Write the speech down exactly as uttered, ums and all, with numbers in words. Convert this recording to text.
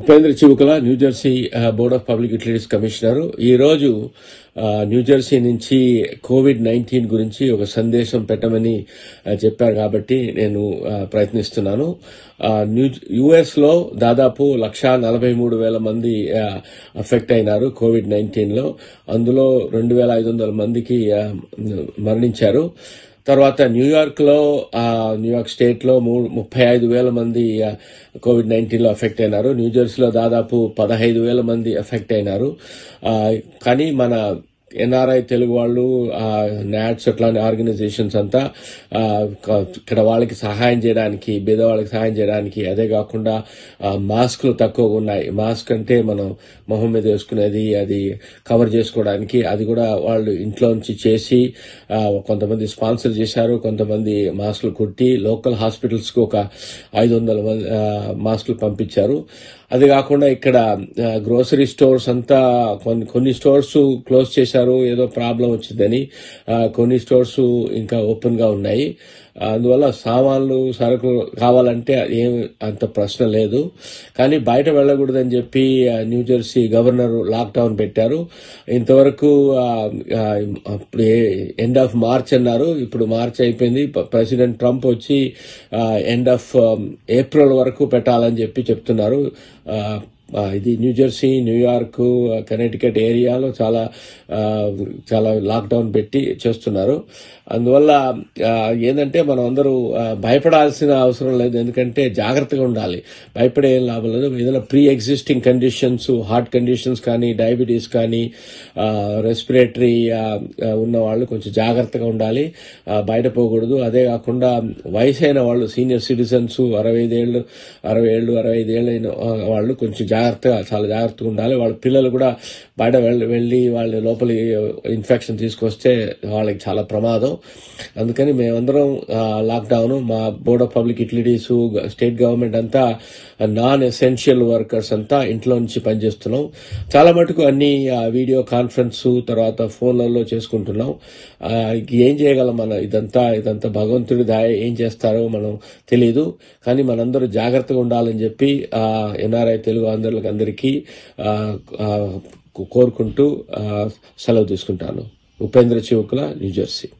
Upendra Chivukula New Jersey board of public utilities commissioner ఈరోజు New Jersey నుంచి COVID nineteen గురించి ఒక సందేశం పెట్టమని చెప్పారు కాబట్టి నేను ప్రయత్నిస్తున్నాను. న్యూ యుఎస్ లో దాదాపు లక్షా నలభై మూడు వేల మంది అఫెక్ట్ అయినారు కోవిడ్ నైన్టీన్ లో. అందులో రెండు వేల ఐదు వందల మందికి మరణించారు. తర్వాత న్యూయార్క్ లో న్యూయార్క్ స్టేట్ లో ముప్పై ఐదు వేల మంది కోవిడ్ నైన్టీన్ లో అఫెక్ట్ అయినారు. న్యూజెర్సీలో దాదాపు పదహైదు వేల మంది అఫెక్ట్ అయినారు. కానీ మన ఎన్ఆర్ఐ తెలుగు వాళ్ళు, నాట్స్ అట్లాంటి ఆర్గనైజేషన్స్ అంతా ఇక్కడ వాళ్ళకి సహాయం చేయడానికి, పేదవాళ్ళకి సహాయం చేయడానికి, అదే కాకుండా మాస్కులు తక్కువగా ఉన్నాయి. మాస్క్ అంటే మనం మొహం మీద వేసుకునేది, అది కవర్ చేసుకోవడానికి, అది కూడా వాళ్ళు ఇంట్లో నుంచి చేసి కొంతమంది స్పాన్సర్ చేశారు. కొంతమంది మాస్కులు కుట్టి లోకల్ హాస్పిటల్స్ కు ఒక ఐదు వందల మంది మాస్కులు పంపించారు. అది కాకుండా ఇక్కడ గ్రోసరీ స్టోర్స్ అంతా కొన్ని కొన్ని స్టోర్స్ క్లోజ్ చేశారు, ఏదో ప్రాబ్లం వచ్చిందని. కొన్ని స్టోర్స్ ఇంకా ఓపెన్ గా ఉన్నాయి. అందువల్ల సామాన్లు సరుకులు కావాలంటే ఏం అంత ప్రశ్న లేదు. కానీ బయట వెళ్ళకూడదని చెప్పి న్యూజెర్సీ గవర్నర్ లాక్డౌన్ పెట్టారు. ఇంతవరకు అప్పుడు ఎండ్ ఆఫ్ మార్చ్ అన్నారు. ఇప్పుడు మార్చ్ అయిపోయింది. ప్రెసిడెంట్ ట్రంప్ వచ్చి ఎండ్ ఆఫ్ ఏప్రిల్ వరకు పెట్టాలని చెప్పి చెప్తున్నారు. ఇది న్యూజెర్సీ, న్యూయార్క్, కనెక్టికట్ ఏరియాలో చాలా చాలా లాక్డౌన్ పెట్టి చేస్తున్నారు. అందువల్ల ఏంటంటే మనం అందరూ భయపడాల్సిన అవసరం లేదు. ఎందుకంటే జాగ్రత్తగా ఉండాలి. భయపడే ఏం లాభం లేదు. ఏదైనా pre existing conditions, heart conditions కానీ, డయాబెటీస్ కానీ, రెస్పిరేటరీ ఉన్న వాళ్ళు కొంచెం జాగ్రత్తగా ఉండాలి, బయట పోకూడదు. అదే కాకుండా వయసు అయిన వాళ్ళు, సీనియర్ సిటిజన్స్, అరవై ఐదేళ్ళు అరవై ఏళ్ళు అరవై ఐదేళ్ళైన వాళ్ళు కొంచెం జాగ్రత్తగా, చాలా జాగ్రత్తగా ఉండాలి. వాళ్ళ పిల్లలు కూడా బయట వెళ్ళి వాళ్ళ లోపలి ఇన్ఫెక్షన్ తీసుకొస్తే వాళ్ళకి చాలా ప్రమాదం. అందుకని మేమందరం లాక్డౌన్, మా board of public utilities, state government అంతా నాన్ ఎసెన్షియల్ వర్కర్స్ అంతా ఇంట్లో నుంచి పనిచేస్తున్నాం. చాలా మటుకు అన్ని వీడియో కాన్ఫరెన్స్, తర్వాత ఫోన్లలో చేసుకుంటున్నాం. ఏం చేయగలం మనం? ఇదంతా ఇదంతా భగవంతుడి దాయ, ఏం చేస్తారో మనం తెలియదు. కానీ మనందరూ జాగ్రత్తగా ఉండాలని చెప్పి ఎన్ఆర్ఐ తెలుగు అందరికి అందరికీ కోరుకుంటూ సెలవు తీసుకుంటాను. ఉపేంద్ర చివుకల, న్యూజెర్సీ.